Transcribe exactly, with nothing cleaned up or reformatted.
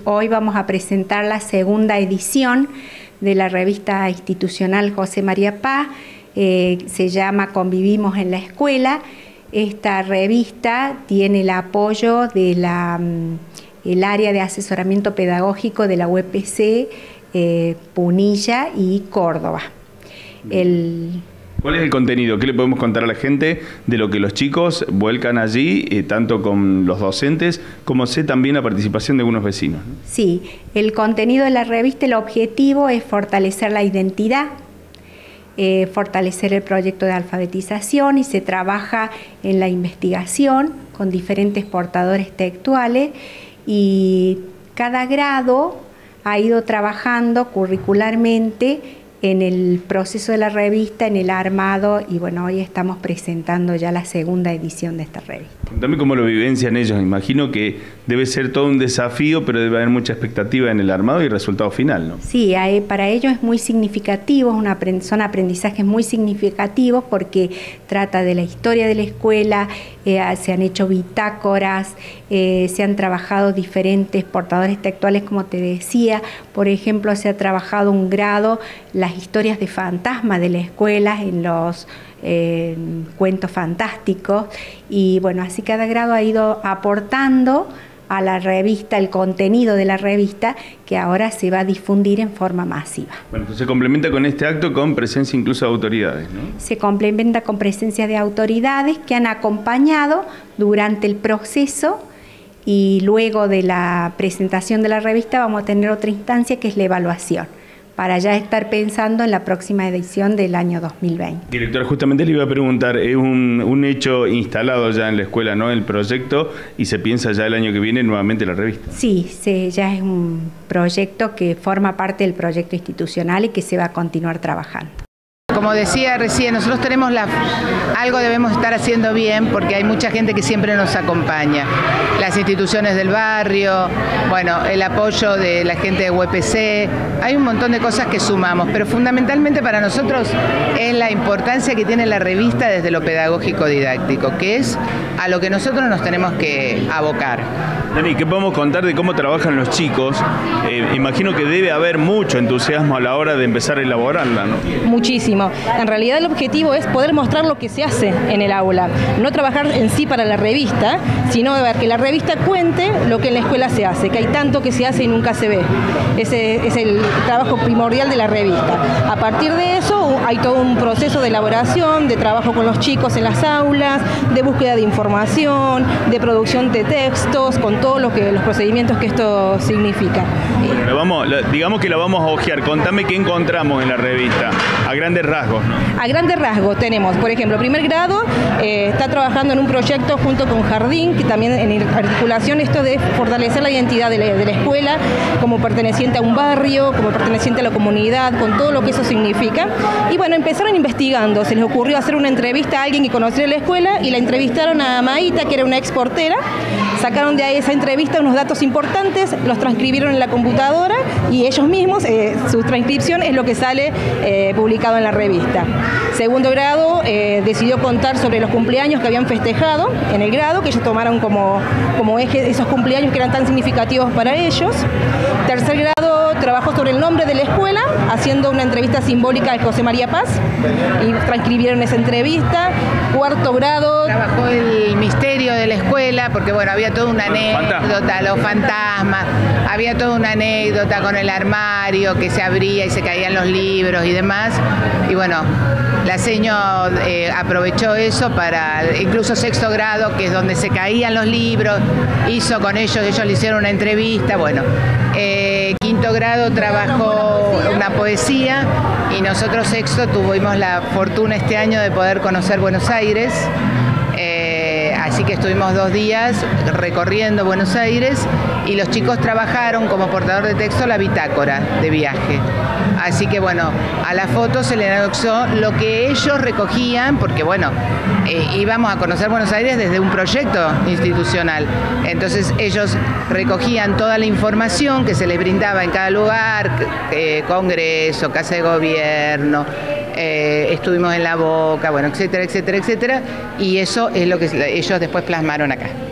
hoy vamos a presentar la segunda edición de la revista institucional José María Paz. Eh, se llama Convivimos en la Escuela. Esta revista tiene el apoyo de la, el área de asesoramiento pedagógico de la U E P C, eh, Punilla y Córdoba. El, ¿Cuál es el contenido? ¿Qué le podemos contar a la gente de lo que los chicos vuelcan allí, eh, tanto con los docentes, como sé también la participación de algunos vecinos, ¿no? Sí, el contenido de la revista, el objetivo es fortalecer la identidad, eh, fortalecer el proyecto de alfabetización, y se trabaja en la investigación con diferentes portadores textuales, y cada grado ha ido trabajando curricularmente en el proceso de la revista, en el armado, y bueno, hoy estamos presentando ya la segunda edición de esta revista. Contame cómo lo vivencian ellos. Imagino que debe ser todo un desafío, pero debe haber mucha expectativa en el armado y el resultado final, ¿no? Sí, para ellos es muy significativo, es una, son aprendizajes muy significativos porque trata de la historia de la escuela, eh, se han hecho bitácoras, eh, se han trabajado diferentes portadores textuales, como te decía. Por ejemplo, se ha trabajado un grado, las historias de fantasma de la escuela en los eh, cuentos fantásticos, y bueno, así cada grado ha ido aportando a la revista, el contenido de la revista, que ahora se va a difundir en forma masiva. Bueno, entonces se complementa con este acto con presencia incluso de autoridades, ¿no? Se complementa con presencia de autoridades que han acompañado durante el proceso, y luego de la presentación de la revista vamos a tener otra instancia que es la evaluación, para ya estar pensando en la próxima edición del año dos mil veinte. Directora, justamente le iba a preguntar, es un, un hecho instalado ya en la escuela, ¿no?, el proyecto, y se piensa ya el año que viene nuevamente la revista. Sí, se, ya es un proyecto que forma parte del proyecto institucional y que se va a continuar trabajando. Como decía recién, nosotros tenemos la, algo debemos estar haciendo bien, porque hay mucha gente que siempre nos acompaña. Las instituciones del barrio, bueno, el apoyo de la gente de U E P C, hay un montón de cosas que sumamos, pero fundamentalmente para nosotros es la importancia que tiene la revista desde lo pedagógico didáctico, que es a lo que nosotros nos tenemos que abocar. Dani, ¿qué podemos contar de cómo trabajan los chicos? Eh, imagino que debe haber mucho entusiasmo a la hora de empezar a elaborarla, ¿no? Muchísimo. En realidad el objetivo es poder mostrar lo que se hace en el aula, no trabajar en sí para la revista, sino ver que la revista cuente lo que en la escuela se hace, que hay tanto que se hace y nunca se ve. Ese es el trabajo primordial de la revista. A partir de eso hay todo un proceso de elaboración, de trabajo con los chicos en las aulas, de búsqueda de información, de producción de textos, con todos lo que, los procedimientos que esto significa. Bueno, lo vamos, lo, digamos que la vamos a hojear. Contame qué encontramos en la revista, a grandes rasgos, ¿no? A grandes rasgos tenemos, por ejemplo, primer grado eh, está trabajando en un proyecto junto con Jardín, que también en articulación esto de fortalecer la identidad de la, de la escuela como perteneciente a un barrio, como perteneciente a la comunidad, con todo lo que eso significa. Y bueno, empezaron investigando, se les ocurrió hacer una entrevista a alguien que conocía la escuela, y la entrevistaron a Maíta, que era una exportera. Sacaron de ahí esa entrevista unos datos importantes, los transcribieron en la computadora, y ellos mismos, eh, su transcripción es lo que sale eh, publicado en la revista. Segundo grado eh, decidió contar sobre los cumpleaños que habían festejado en el grado, que ellos tomaron como, como eje esos cumpleaños que eran tan significativos para ellos. Tercer grado trabajó sobre el nombre de la escuela, haciendo una entrevista simbólica de José María Paz, y transcribieron esa entrevista. Cuarto grado trabajó el misterio de la escuela, porque bueno, había toda una anécdota, los fantasmas, había toda una anécdota con el armario que se abría y se caían los libros y demás, y bueno, la seño eh, aprovechó eso para, incluso sexto grado, que es donde se caían los libros, hizo con ellos, ellos le hicieron una entrevista, bueno. Eh, quinto grado trabajó una poesía, y nosotros sexto tuvimos la fortuna este año de poder conocer Buenos Aires. Eh, así que estuvimos dos días recorriendo Buenos Aires, y los chicos trabajaron como portador de texto la bitácora de viaje. Así que bueno, a la foto se le anexó lo que ellos recogían, porque bueno, eh, íbamos a conocer Buenos Aires desde un proyecto institucional. Entonces ellos recogían toda la información que se les brindaba en cada lugar, eh, Congreso, Casa de Gobierno, eh, estuvimos en La Boca, bueno, etcétera, etcétera, etcétera, y eso es lo que ellos después plasmaron acá.